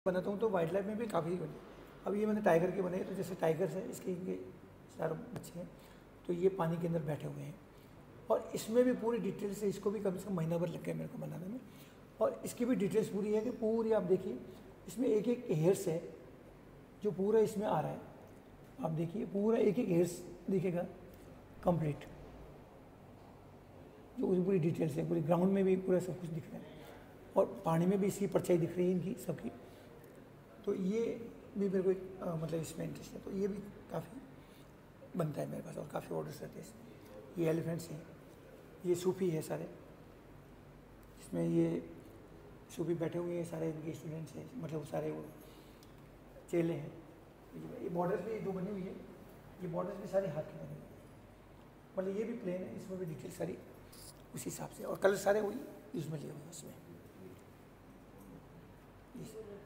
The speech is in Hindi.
बनाता हूँ तो वाइल्ड लाइफ में भी काफ़ी बने। अब ये मैंने टाइगर के बनाए, तो जैसे टाइगर है, इसके इनके चारों बच्चे हैं, तो ये पानी के अंदर बैठे हुए हैं और इसमें भी पूरी डिटेल से, इसको भी कम से कम महीना भर लग गया मेरे को बनाने में। और इसकी भी डिटेल्स पूरी है कि पूरी आप देखिए, इसमें एक एक हेयर्स है जो पूरा इसमें आ रहा है। आप देखिए पूरा एक एक हेयर्स दिखेगा कंप्लीट, जो पूरी डिटेल्स है, पूरी ग्राउंड में भी पूरा सब कुछ दिख रहा है और पानी में भी इसकी परछाई दिख रही है इनकी सबकी। तो ये भी मेरे को एक मतलब इसमें इंटरेस्ट है, तो ये भी काफ़ी बनता है मेरे पास और काफ़ी ऑर्डर्स रहते हैं इसमें। ये एलिफेंट्स हैं, ये सूफी है सारे, इसमें ये सूफी बैठे हुए हैं सारे, इनके स्टूडेंट्स हैं, मतलब सारे वो चेले हैं। ये बॉर्डर्स भी जो बनी हुई है, ये बॉर्डर्स भी सारी हाथ की बनी हुई है, मतलब ये भी प्लेन है, इसमें भी डिटेल सारी उसी हिसाब से, और कलर सारे वही इसमें लिए हुए हैं इसमें।